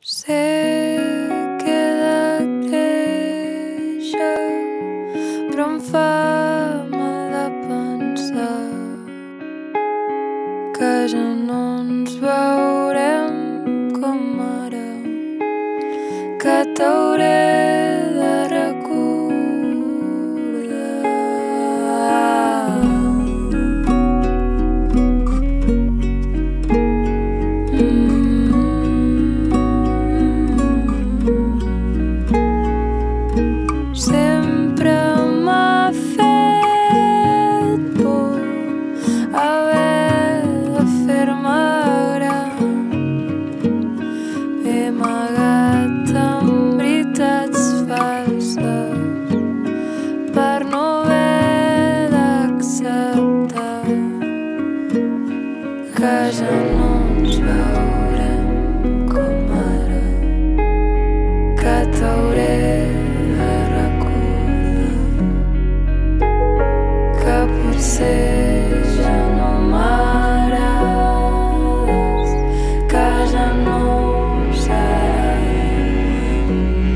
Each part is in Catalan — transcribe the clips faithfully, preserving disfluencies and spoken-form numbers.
Sé que he de créixer, però em fa mal de pensar que ja no ens veurem com ara, que t'hauré de recordar. Sempre m'ha fet por haver de fer-me gran. He amagat amb veritats falses per no haver d'acceptar que ja no ens veurem com ara, que t'hauré potser ja no m'agrades, que ja no ho seràs,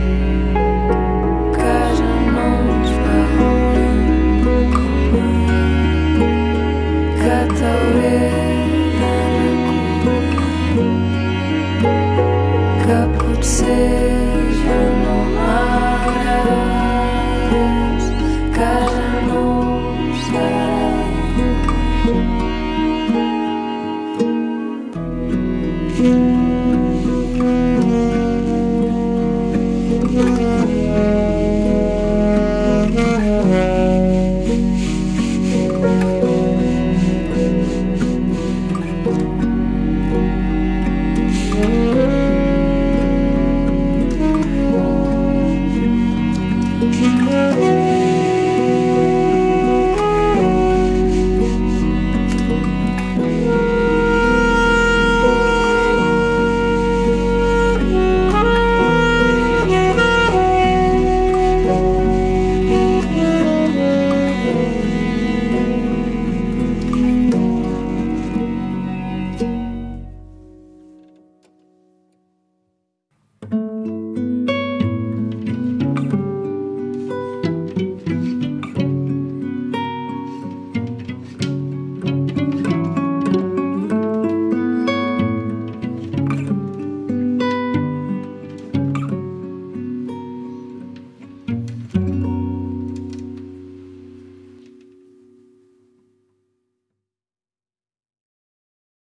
que ja no ens veurem com ara, que t'hauré de recordar, que potser